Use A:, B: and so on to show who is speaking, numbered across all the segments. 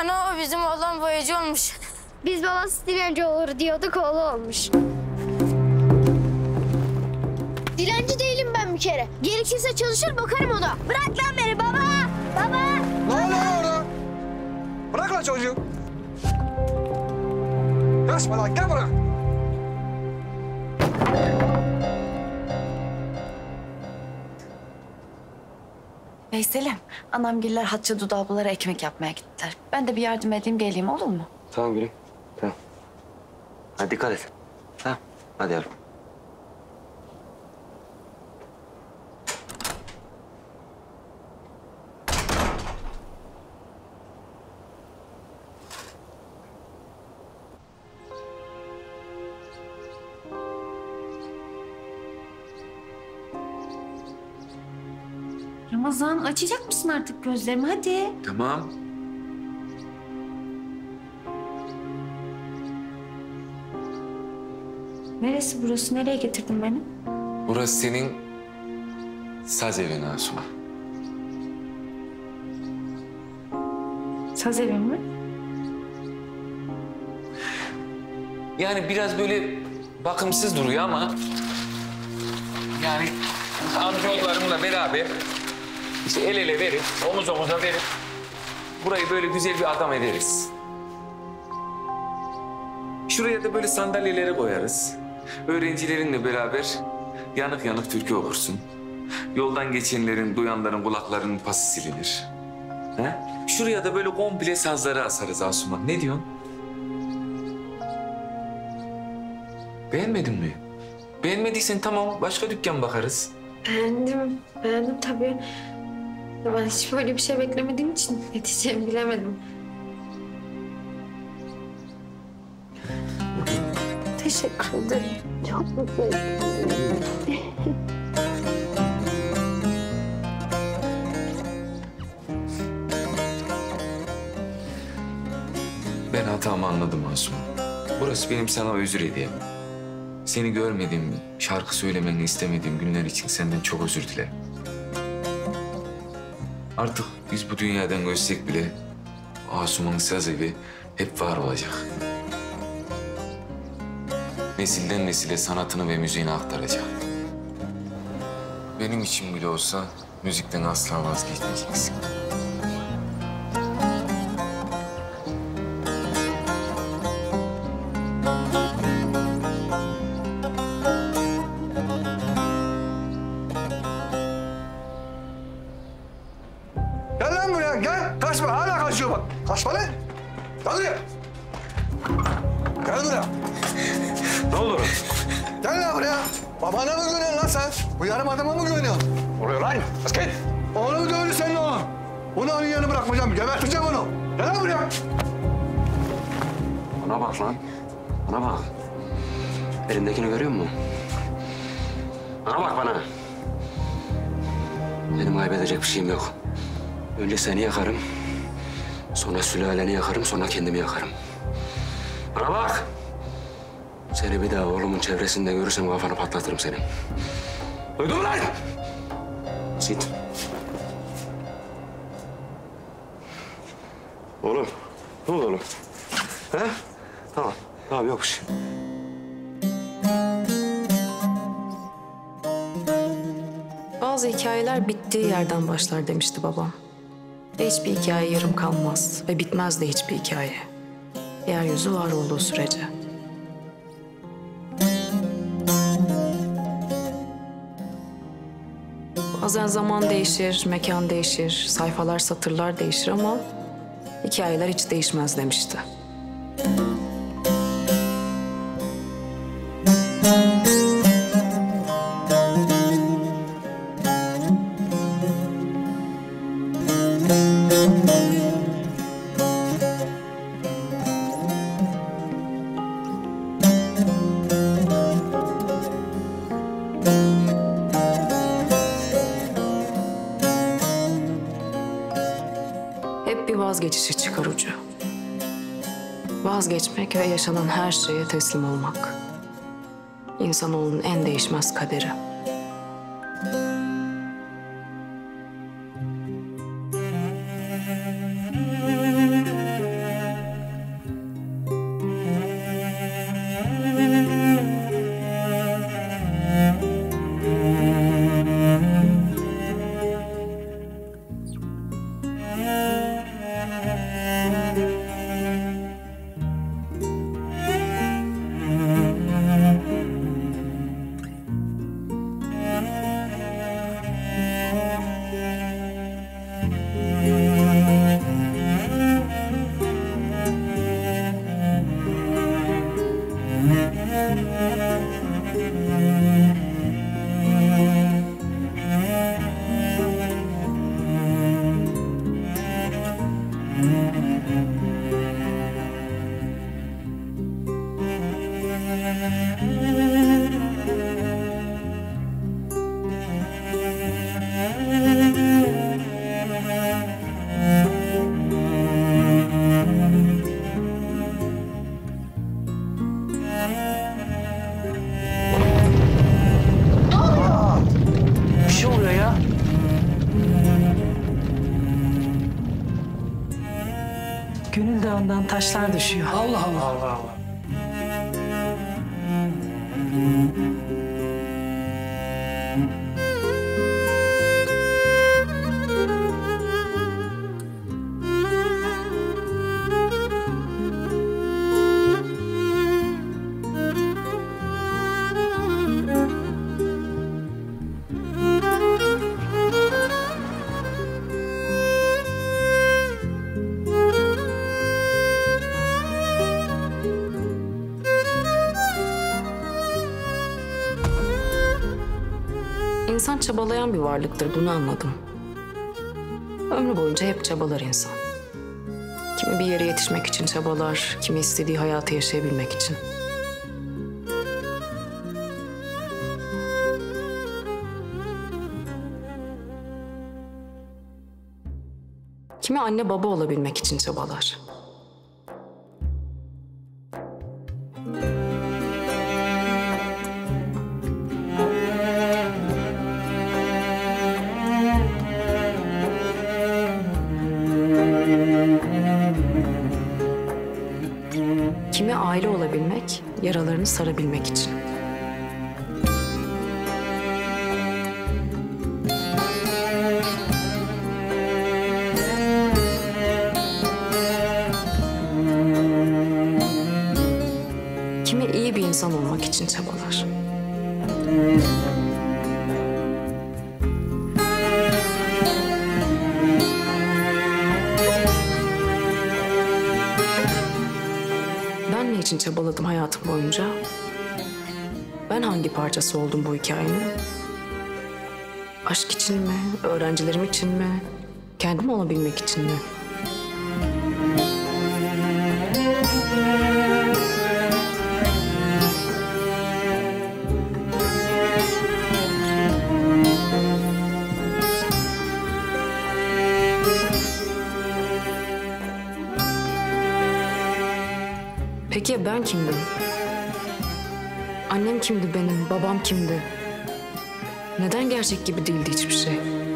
A: Ana bizim oğlan boyacı olmuş.
B: Biz babası dilenci olur diyorduk, oğlu olmuş. Dilenci değilim ben bir kere. Gerekirse çalışır bakarım ona. Bırak lan beni baba! Baba!
C: Ne oluyor orada? Bırak lan çocuğu. Kaçma lan, gel buraya.
D: Veysel'im, anamgiller Hatice Dudu ablalara ekmek yapmaya gittiler. Ben de bir yardım edeyim geleyim, olur mu?
E: Tamam gülüm. Tamam. Hadi dikkat et. Tamam. Hadi yavrum.
D: Ramazan, açacak mısın artık gözlerimi? Hadi.
F: Tamam.
D: Neresi burası? Nereye getirdin beni?
F: Burası senin saz evin Asuman.
D: Saz evin mi?
F: Yani biraz böyle bakımsız duruyor ama... Yani amcaoğullarımla beraber işte el ele verip, omuz omuza verip... burayı böyle güzel bir adam ederiz. Şuraya da böyle sandalyeleri koyarız. Öğrencilerinle beraber yanık yanık türkü okursun. Yoldan geçenlerin, duyanların kulaklarının pası silinir. He? Şuraya da böyle komple sazları asarız Asuman. Ne diyorsun? Beğenmedin mi? Beğenmediysen tamam, başka dükkan bakarız.
D: Beğendim tabii. Ben hiç böyle bir şey beklemediğim için ne diyeceğimi bilemedim. Teşekkür ederim. Çok mutlu ettin.
F: Ben hatamı anladım Asuman. Burası benim sana özür hediyem. Seni görmediğim, şarkı söylemeni istemediğim günler için senden çok özür dilerim. Artık biz bu dünyadan göçsek bile Asuman saz evi hep var olacak. Nesilden nesile sanatını ve müziğini aktaracak. Benim için bile olsa müzikten asla vazgeçmeyeceksin.
C: Gel lan buraya, gel. Kaçma, hala kaçıyor bak. Kaçma lan. Gel buraya. Gel buraya.
E: Ne olur?
C: Gel lan buraya. Babana mı güveniyorsun lan sen? Bu yarım adama mı güveniyorsun?
E: Oluyor lan. Basket.
C: Oğlum da öyle senin oğlum. Onu onun yanına bırakmayacağım, geberteceğim onu. Gel lan buraya.
E: Bana bak lan. Bana bak. Elimdekini görüyor musun? Bana bak bana. Benim kaybedecek bir şeyim yok. Önce seni yakarım. Sonra sülaleni yakarım, sonra kendimi yakarım. Bana bak. Seni bir daha oğlumun çevresinde görürsem kafanı patlatırım senin. Duydun mu lan? Sit. Oğlum, ne oldu oğlum? He? Tamam, tamam yok bir şey.
G: Bazı hikayeler bittiği yerden başlar demişti babam. Ve hiçbir hikaye yarım kalmaz ve bitmez de hiçbir hikaye. Yeryüzü var olduğu sürece. Bazen zaman değişir, mekan değişir, sayfalar, satırlar değişir ama hikayeler hiç değişmez demişti. Hep bir vazgeçişe çıkar ucu. Vazgeçmek ve yaşanan her şeye teslim olmak. İnsanoğlunun en değişmez kaderi.
H: taşlar düşüyor.
C: Allah Allah. Allah Allah.
G: İnsan çabalayan bir varlıktır, bunu anladım. Ömrü boyunca hep çabalar insan. Kimi bir yere yetişmek için çabalar, kimi istediği hayatı yaşayabilmek için. Kimi anne baba olabilmek için çabalar. Kimi aile olabilmek, yaralarını sarabilmek için. Kimi iyi bir insan olmak için çabalar. Ben ne için çabaladım hayatım boyunca? Ben hangi parçası oldum bu hikayenin? Aşk için mi? Öğrencilerim için mi? Kendim olabilmek için mi? Peki ya ben kimdim? Annem kimdi benim? Babam kimdi? Neden gerçek gibi değildi hiçbir şey?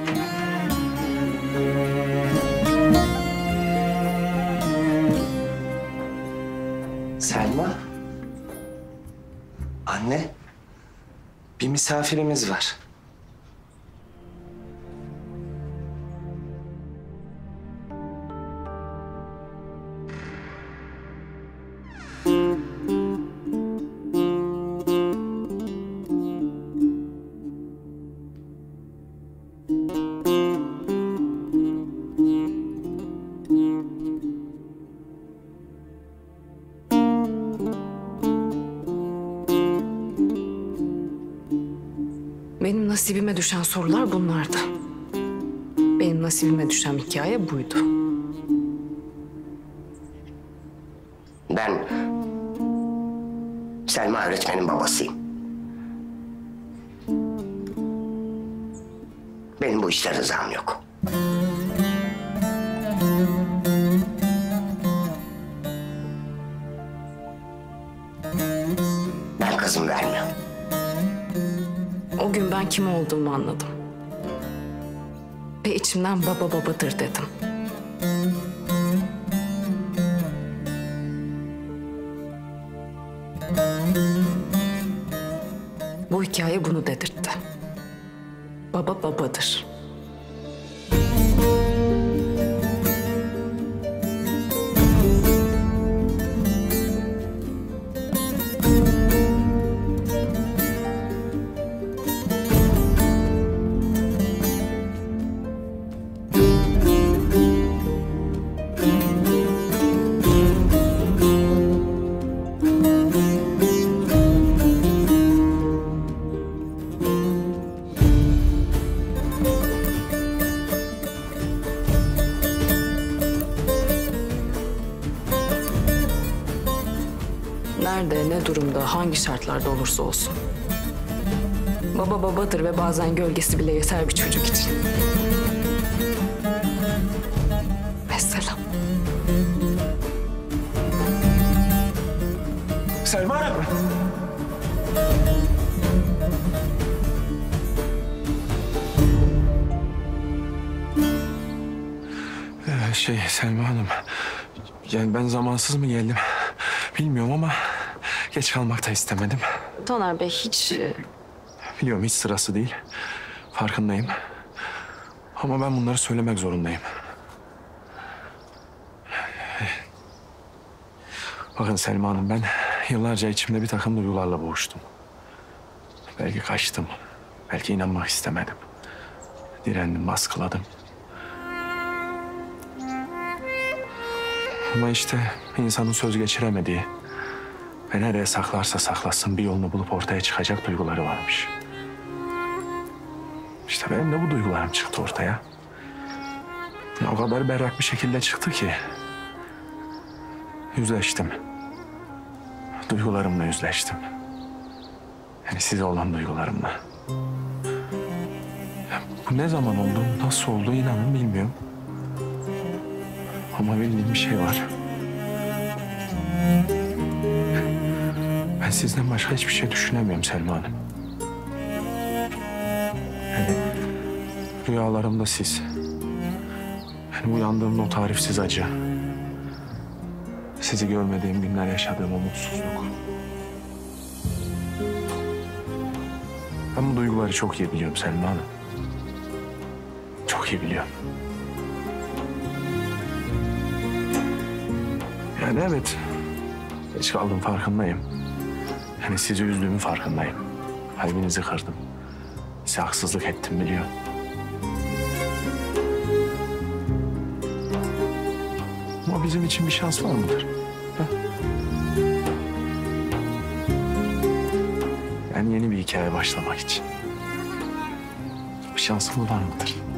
I: Selma. Anne. Bir misafirimiz var.
G: Benim nasibime düşen sorular bunlardı. Benim nasibime düşen hikaye buydu.
J: Ben Selma öğretmenin babasıyım. Benim bu işte rızam yok. Ben kızım vermiyorum.
G: O gün ben kim olduğumu anladım. Ve içimden baba babadır dedim. Bu hikaye bunu dedirtti. Baba babadır. Nerede, ne durumda, hangi şartlarda olursa olsun. Baba babadır ve bazen gölgesi bile yeter bir çocuk için. Mesela.
I: Selma Hanım.
F: Selma Hanım.
I: Yani ben zamansız mı geldim bilmiyorum ama geç kalmak da istemedim.
G: Taner Bey hiç...
I: Biliyorum hiç sırası değil. Farkındayım. Ama ben bunları söylemek zorundayım. Bakın Selma Hanım, ben yıllarca içimde bir takım duygularla boğuştum. Belki kaçtım. Belki inanmak istemedim. Direndim, baskıladım. Ama işte insanın söz geçiremediği ve nereye saklarsa saklasın bir yolunu bulup ortaya çıkacak duyguları varmış. İşte benim de bu duygularım çıktı ortaya. O kadar berrak bir şekilde çıktı ki yüzleştim. Duygularımla yüzleştim. Yani size olan duygularımla. Bu ne zaman oldu, nasıl oldu inanın bilmiyorum. Ama bildiğim bir şey var. Ben sizden başka hiçbir şey düşünemiyorum Selma Hanım. Yani rüyalarımda siz. Yani uyandığımda o tarifsiz acı. Sizi görmediğim günler yaşadığım o mutsuzluk. Ben bu duyguları çok iyi biliyorum Selma Hanım. Çok iyi biliyorum. Yani evet, geç kaldım farkındayım. Yani sizi üzdüğümün farkındayım. Kalbinizi kırdım. Size haksızlık ettim biliyorum. Ama bizim için bir şans var mıdır? Ha? Yani yeni bir hikaye başlamak için. Bir şansımız var mıdır?